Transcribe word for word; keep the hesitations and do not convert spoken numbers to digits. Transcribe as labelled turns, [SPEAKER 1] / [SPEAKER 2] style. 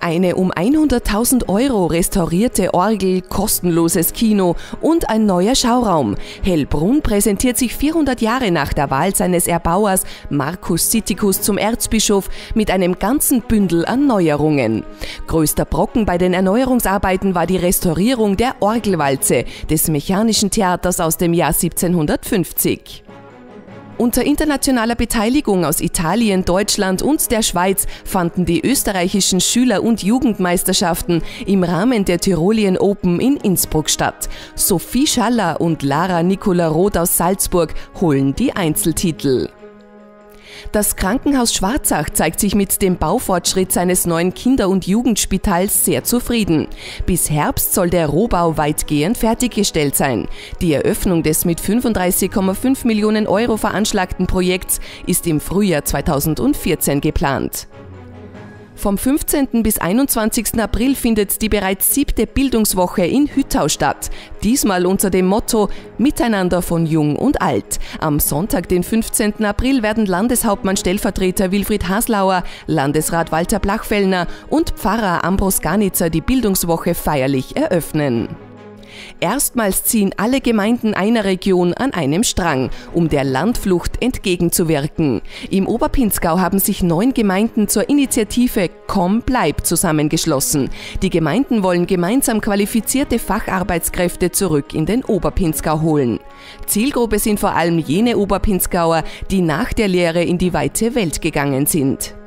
[SPEAKER 1] Eine um hunderttausend Euro restaurierte Orgel, kostenloses Kino und ein neuer Schauraum. Hellbrunn präsentiert sich vierhundert Jahre nach der Wahl seines Erbauers Marcus Sittikus zum Erzbischof mit einem ganzen Bündel an Neuerungen. Größter Brocken bei den Erneuerungsarbeiten war die Restaurierung der Orgelwalze des Mechanischen Theaters aus dem Jahr siebzehnhundertfünfzig. Unter internationaler Beteiligung aus Italien, Deutschland und der Schweiz fanden die österreichischen Schüler- und Jugendmeisterschaften im Rahmen der Tyrolean Open in Innsbruck statt. Sophie Schaller und Lara Nicola Roth aus Salzburg holen die Einzeltitel. Das Krankenhaus Schwarzach zeigt sich mit dem Baufortschritt seines neuen Kinder- und Jugendspitals sehr zufrieden. Bis Herbst soll der Rohbau weitgehend fertiggestellt sein. Die Eröffnung des mit fünfunddreißig Komma fünf Millionen Euro veranschlagten Projekts ist im Frühjahr zweitausendvierzehn geplant. Vom fünfzehnten bis einundzwanzigsten April findet die bereits siebte Bildungswoche in Hüttau statt. Diesmal unter dem Motto Miteinander von Jung und Alt. Am Sonntag, den fünfzehnten April, werden Landeshauptmann-Stellvertreter Wilfried Haslauer, Landesrat Walter Blachfellner und Pfarrer Ambros Garnitzer die Bildungswoche feierlich eröffnen. Erstmals ziehen alle Gemeinden einer Region an einem Strang, um der Landflucht entgegenzuwirken. Im Oberpinzgau haben sich neun Gemeinden zur Initiative Komm, bleib zusammengeschlossen. Die Gemeinden wollen gemeinsam qualifizierte Facharbeitskräfte zurück in den Oberpinzgau holen. Zielgruppe sind vor allem jene Oberpinzgauer, die nach der Lehre in die weite Welt gegangen sind.